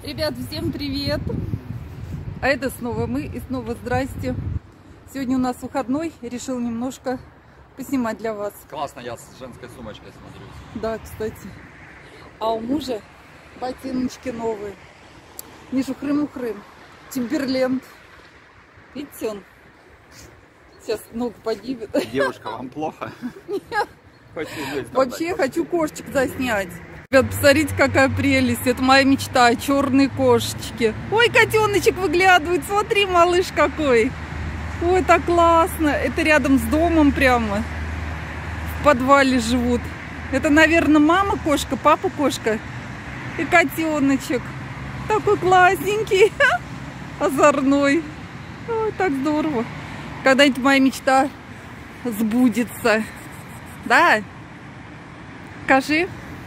Ребят, всем привет! А это снова мы и снова здрасте. Сегодня у нас выходной, решил немножко поснимать для вас. Классно, я с женской сумочкой смотрю. Да, кстати. А у мужа ботиночки новые. Не жухрым-ухрым. Тимберленд. Видите, он сейчас ногу поднимет. Девушка, вам плохо? Нет. Хочу Вообще я хочу кошечек заснять. Ребят, посмотрите, какая прелесть. Это моя мечта. Черные кошечки. Ой, котеночек выглядывает. Смотри, малыш какой. Ой, так классно. Это рядом с домом прямо. В подвале живут. Это, наверное, мама кошка, папа кошка. И котеночек. Такой классненький. Озорной. Ой, так здорово. Когда-нибудь моя мечта сбудется. Да? Скажи.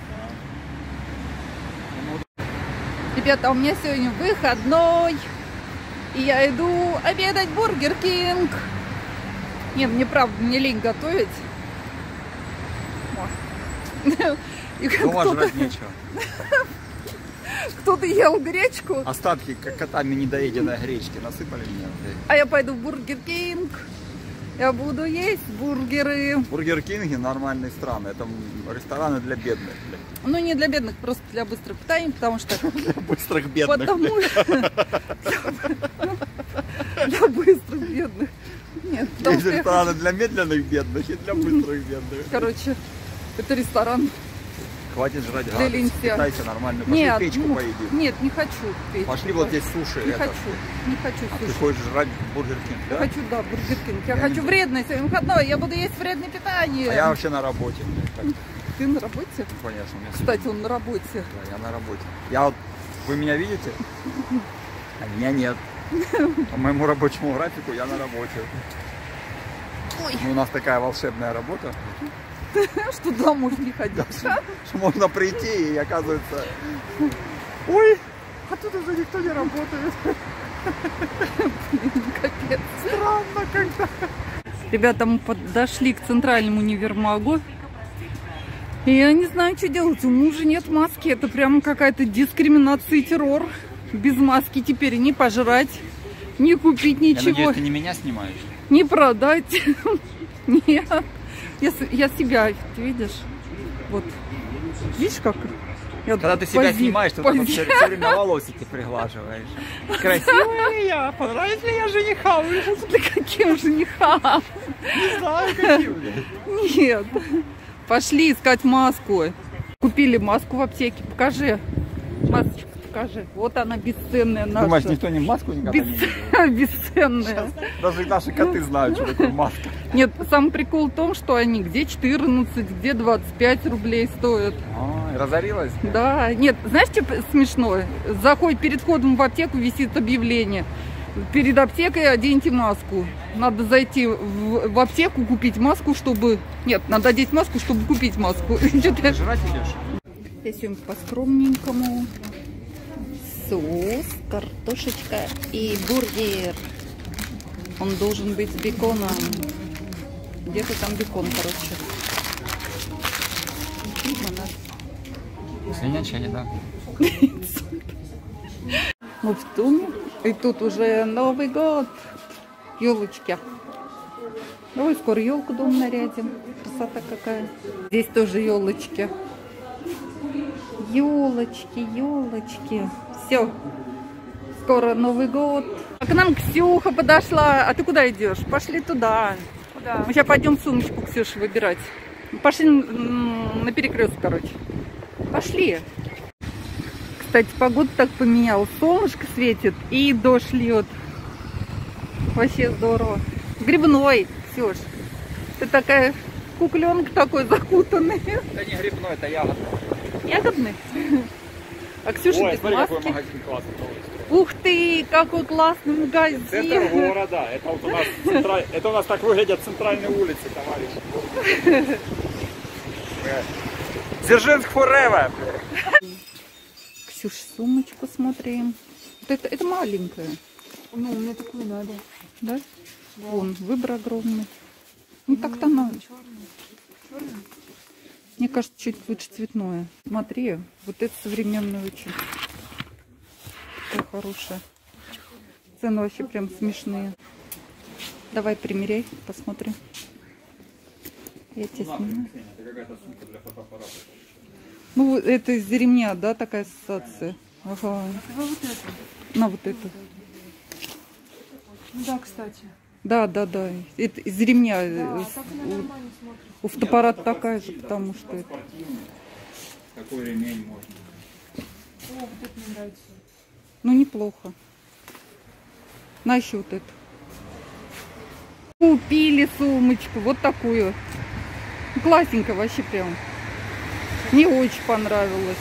Ребята, у меня сегодня выходной. И я иду обедать в Бургер Кинг. Нет, мне правда не лень готовить. Дома жрать нечего. Кто-то ел гречку. Остатки котами недоеденной гречки насыпали мне. А я пойду в Бургер Кинг. Я буду есть бургеры. Бургер Кинги нормальные страны. Это рестораны для бедных. Ну, не для бедных, просто для быстрого питания, потому что... Для быстрых бедных. Для быстрых бедных. Нет, потому Есть рестораны для медленных бедных и для быстрых бедных. Короче, это ресторан. Хватит жрать для гадость. лентяя. Питайся нормально. Пошли печку поедим. Нет, не хочу печку. Пошли, вот здесь суши. Не хочу Ты суши. хочешь жрать Бургер Кинг, Я да? хочу, да, Бургер Кинг. Я хочу вредное сегодня выходной. Я буду есть вредное питание. А я вообще на работе. Ты на работе? Конечно. Кстати, он на работе. Да, я на работе. Вы меня видите? А меня нет. По моему рабочему графику я на работе. Ой. У нас такая волшебная работа, Что туда можно не ходить. что можно прийти и оказывается... Ой, а тут уже никто не работает. Блин, капец. Странно когда. Ребята, мы подошли к центральному универмагу. И я не знаю, что делать. У мужа нет маски. Это прямо какая-то дискриминация и террор. Без маски теперь не пожрать, не купить ничего. Я надеюсь, ты не меня снимаешь? Не продать. Нет. Я себя, ты видишь? Вот. Видишь, как? Когда ты себя снимаешь, ты все время волосики приглаживаешь. Красивая ли я? Понравится ли я женихам? Да каким женихам? Не знаю, каким. Нет. Пошли искать маску. Купили маску в аптеке. Покажи. Масочку покажи. Вот она бесценная наша. Думаешь, никто не маску никогда не видел? Бесценная. Даже наши коты знают, что такое маска. Нет, сам прикол в том, что они где 14, где 25 рублей стоят. Ой, разорилась? Да. Нет, знаешь, что смешно? Заходит перед входом в аптеку, висит объявление. Перед аптекой оденьте маску. Надо зайти в аптеку, купить маску, чтобы... Нет, надо одеть маску, чтобы купить маску. Ты жрать идешь? Я сегодня по-скромненькому. Соус, картошечка и бургер. Он должен быть с беконом. Где-то там бекон, короче. Свинячья еда. Мы в Туме. И тут уже Новый год. Елочки. Давай скоро елку дом нарядим. Красота какая. Здесь тоже елочки. Елочки, елочки. Все. Скоро Новый год. А к нам Ксюха подошла. А ты куда идешь? Пошли туда. Куда? Мы сейчас пойдем сумочку Ксюши выбирать. Пошли на перекресток, короче. Пошли. Кстати, погода так поменялась. Солнышко светит и дождь льет. Вообще здорово. Грибной, Ксюш. Ты такая кукленок такой закутанный. Это не грибной, это ягодный. Ягодный? А Ксюша без смотри, маски. какой магазин классный. Ух ты, какой классный магазин. Центр города. Это вот у нас так выглядят центральные улицы, товарищи. Дзержинск forever. Ксюш, сумочку смотрим. Вот это маленькая. Ну, мне такую надо. Да? Вон, выбор огромный. Ну, так-то надо. Черный? Мне кажется, чуть лучше цветное. Смотри, вот это современное очень. хорошая. Цены вообще прям смешные. Давай примеряй, посмотрим. Я тебя снимаю. Ну, это из-за ремня, да, такая ассоциация? Ага. Вот это. На вот это. Ну да, кстати. Да. Это из ремня. Да, так она нормально смотрится. У фотоаппарата такая же, потому что это. Какой ремень можно? О, вот это мне нравится. Ну, неплохо. На еще вот это. Купили сумочку, вот такую. Классненькая вообще прям. Мне очень понравилось.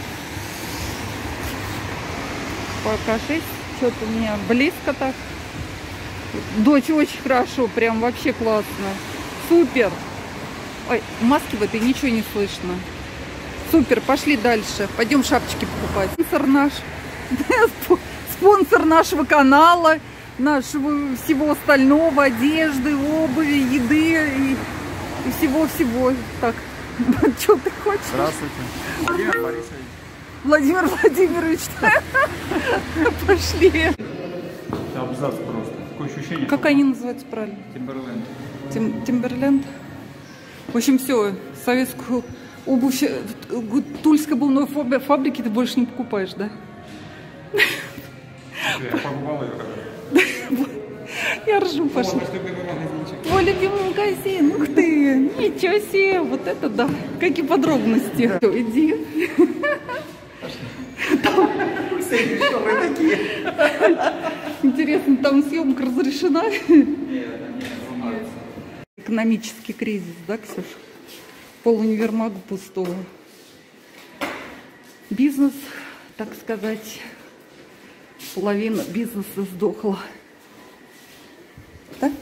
Покажись, что-то у меня близко так. Дочь очень хорошо, прям вообще классно. Супер. Ой, маски в этой ничего не слышно. Супер, пошли дальше. Пойдем шапочки покупать. Спонсор наш. Спонсор нашего канала, нашего всего остального, одежды, обуви, еды и всего-всего. Так, что ты хочешь? Здравствуйте. Владимир Борисович. Владимир Владимирович. Пошли. Абзац просто. Такое ощущение. Как они называются правильно? Тимберленд. Тимберленд. В общем, все. Советскую обувь Тульской обувной фабрики ты больше не покупаешь, да? Я побывал ее. Я ржу, пошли. Мой любимый магазин. Ух ты. Ничего себе. Вот это да. Какие подробности. Все, иди. Интересно, там съемка разрешена? Экономический кризис, да, Ксюша? Полунивермага пустого. Бизнес, так сказать, половина бизнеса сдохла. Да?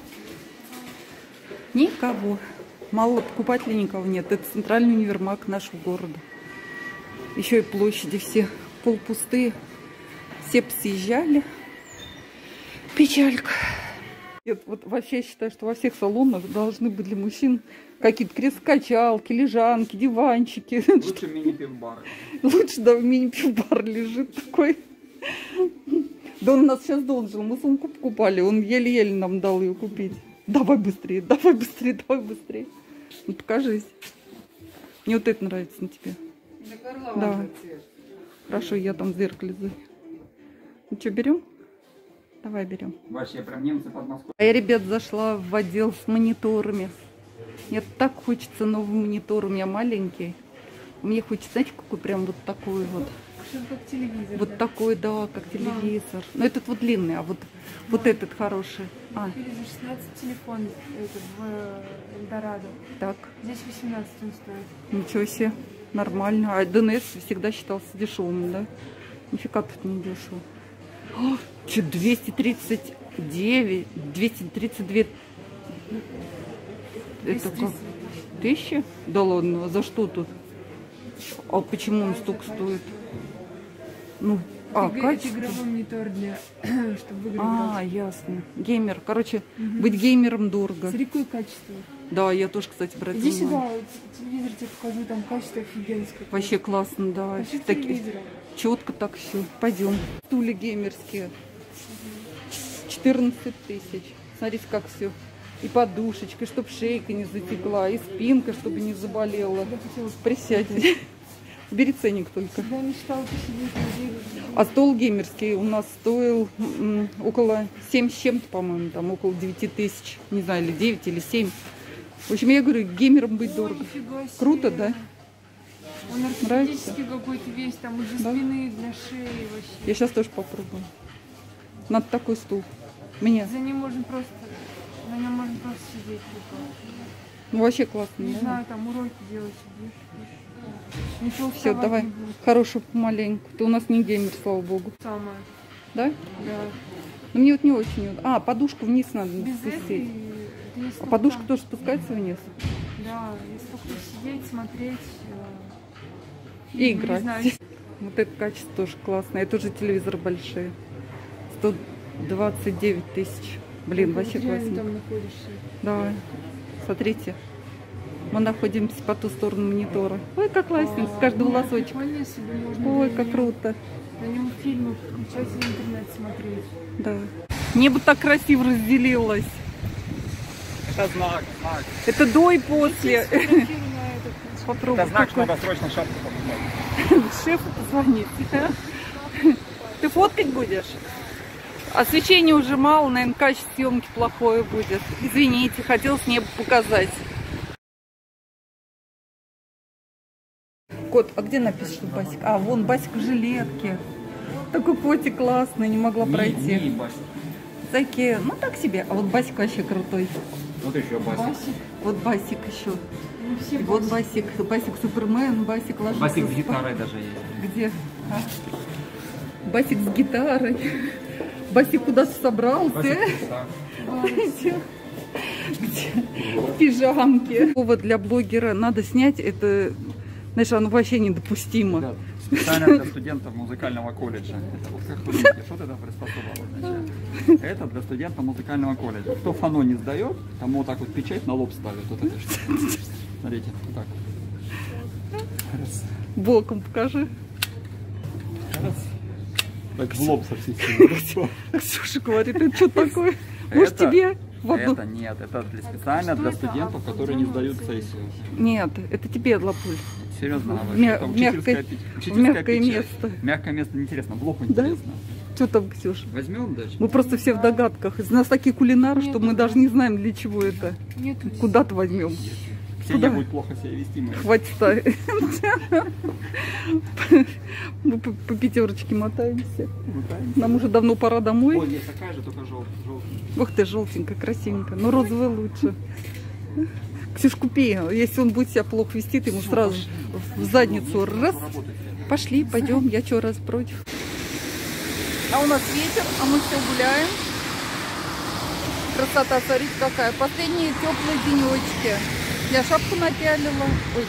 Никого. Мало покупателей, никого нет. Это центральный универмаг нашего города. Еще и площади все полупустые. Все съезжали. Печалька. Нет, вот вообще я считаю, что во всех салонах должны быть для мужчин какие-то кресло-качалки, лежанки, диванчики. Лучше мини-пивбар. Лучше, да, мини-пивбар лежит такой. Да он у нас сейчас должен. Мы сумку покупали, он еле-еле нам дал ее купить. Давай быстрее, давай быстрее, давай быстрее. Ну покажись. Мне вот это нравится на тебе. Да. Хорошо, я там в зеркале. Ну что, берем? Давай берем. Вообще, прям немцы под Москвой. А я, ребят, зашла в отдел с мониторами. Мне так хочется новый монитор. У меня маленький. Мне хочется, знаете, какой прям вот такой вот. Как телевизор. Вот да? такой, да, как телевизор. Но этот вот длинный, а вот этот хороший. Купили за 16 телефон этот, в Эльдорадо. Так, Здесь 18 он стоит. ничего себе. Нормально. А ДНС всегда считался дешевым, да? Нифига тут не дешево. Что, 239, 232 это как? Тысячи? Да ладно, а за что тут? А почему он столько стоит? Ну, Это качество. игровой монитор для, чтобы в игры играть. Ясно. Геймер. Короче, быть геймером дорого. Смотри, какое качество. Да, я тоже, кстати, брать Иди не могу. сюда, телевизор тебе покажу, там качество офигенское. Вообще классно, да. Вообще Таки- телевизором. Четко так все. Пойдем. Стулья геймерские. 14 тысяч. Смотрите, как все. И подушечка, чтобы шейка не затекла, и спинка, чтобы не заболела. Я хотела Присядьте. Бери ценник только. Я мечтала посидеть на дереве. А стол геймерский у нас стоил около 7 с чем-то, по-моему, там около 9 тысяч. Не знаю, или 9, или 7. В общем, я говорю, геймерам быть дорого. Нифига себе. Круто, да? Он Нравится? ортопедический какой-то весь, там и для Да. спины, для шеи вообще. Я сейчас тоже попробую. Надо такой стул. Мне. За ним можно просто, на нем можно просто сидеть. Типа. Ну, вообще классно. Не да? знаю, там уроки делать. сидишь. Ничего Все, вставать давай. не будет. Хорошую помаленьку. Ты у нас не геймер, слава богу. Самое. Да? Да. Но мне вот не очень. Подушку вниз надо Без этой, спустить. да если А только подушка там- тоже спускается вниз? Да, если только сидеть, смотреть. И не играть. знаю. Вот это качество тоже классное. Это уже телевизоры большие. 129 тысяч. Блин, вообще Вот реально классно. там находишься. Давай. Смотрите. Мы находимся по ту сторону монитора. Ой, как классно. С каждого Ну, волосочек. прикольно, если бы можно Ой, было как не- круто. На нем фильмы включать в интернет смотреть. Да. Небо так красиво разделилось. Это знак. Это до и после. Фотографирую на этот. Попробуй. Это знак, что какой. надо срочно шапку покупать. Шефу позвонить. Ты фоткать будешь? Освещения уже мало, наверное, качество съемки плохое будет. Извините, хотел с неба показать. Кот, а где написано, что Басик? А, вон Басик в жилетке. Такой котик классный, не могла пройти. Зайки, ну так себе. А вот Басик вообще крутой. Вот еще Басик. Басик. Вот Басик еще. Ну, все И вот Басик. Басик Супермен, Басик ложится. Басик с спать. гитарой даже есть. Где? А? Басик с гитарой. Басик куда-то собрался. Где? В пижамке. Повод для блогера надо снять. Это, знаешь, оно вообще недопустимо. Да, специально для студентов музыкального колледжа. Это вот как худенький, что ты там приспособил означает? Это для студентов музыкального колледжа. Кто фано не сдает, тому вот так вот печать на лоб ставят. Вот это что. Смотрите, вот так. Раз. Боком покажи. Раз. Так в лоб со всей силы. Ксюша говорит, это что такое? Может тебе в одну? Это нет, это специально для студентов, которые не сдают сессию. Нет, это тебе, Лапуль. Серьезно, В это мягкое учительское печать. место. Мягкое место неинтересно, в лоб Да? интересно. Что там, Ксюша? Возьмем дальше? Мы просто все в догадках. Из нас такие кулинары, что Нет, мы даже не знаем, для чего это. Нет. Куда-то возьмем. Ксения Куда? будет плохо себя вести. Мы... Хватит ставить. Мы по пятерочке мотаемся. Нам уже давно пора Ой, домой. есть такая же, только желтая. Ух ты, желтенькая, красивенькая. Но розовая лучше. Ксюш, купи. Если он будет себя плохо вести, ты ему сразу в задницу раз. Пошли, пойдем. Я что, раз против? А у нас ветер, а мы все гуляем. Красота, смотрите какая. Последние теплые денечки. Я шапку напялила. Ой.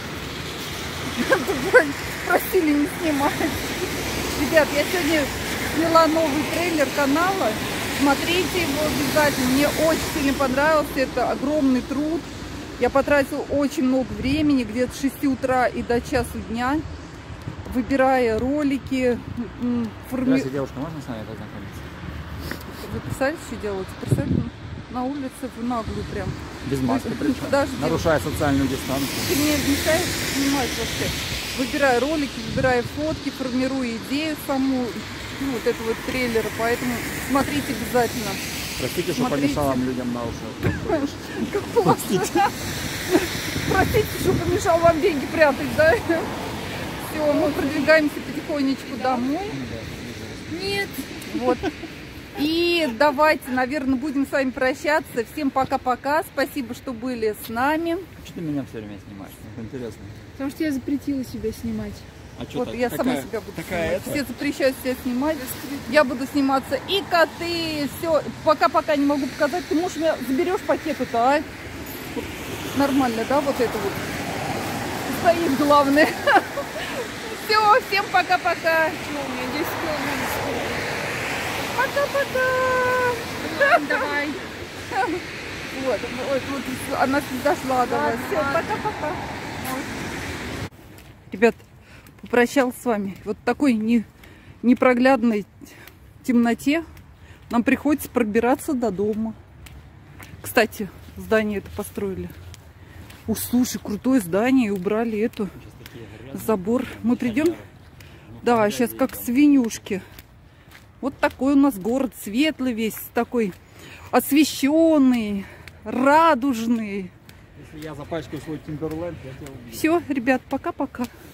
Просили не снимать. Ребят, я сегодня сняла новый трейлер канала. Смотрите его обязательно. Мне очень сильно понравился. Это огромный труд. Я потратила очень много времени, где-то с 6 утра и до часу дня, выбирая ролики. Здравствуйте, девушка, можно с вами познакомиться? Вы представляете, что делать? Представляете, на улице в наглую прям. Без маски причем. Подожди. Нарушая социальную дистанцию. Ты мне мешаешь снимать вообще. Выбираю ролики, выбираю фотки, формирую идею саму, ну, вот этого трейлера, поэтому смотрите обязательно. Простите, что Смотрите. помешал вам людям на уши. Как плохо. Простите, что помешал вам деньги прятать, да? Все, мы продвигаемся потихонечку домой. Нет. Вот. И давайте, наверное, будем с вами прощаться. Всем пока-пока. Спасибо, что были с нами. Что ты меня все время снимаешь? Это интересно. Потому что я запретила себя снимать. А что Вот я сама себя буду снимать. Все запрещают себя снимать. Я буду сниматься. И коты, все. Пока-пока не могу показать. Ты, можешь, меня заберешь пакет-то, а? Вот. Нормально, да, вот это вот? Стоит главное. Все, всем пока-пока. Чего, у меня 10 километров. Пока-пока. Давай. Вот, она дошла до вас. Все, пока-пока. Ребят, попрощался с вами. Вот в такой непроглядной темноте нам приходится пробираться до дома. Кстати, здание это построили. Уж, слушай, крутое здание. И убрали эту забор. Мы придем? Да, сейчас как свинюшки. Вот такой у нас город. Светлый весь, такой освещенный, радужный. Если я запачкаю свой Timberland, я тебя убью. Все, ребят, пока-пока.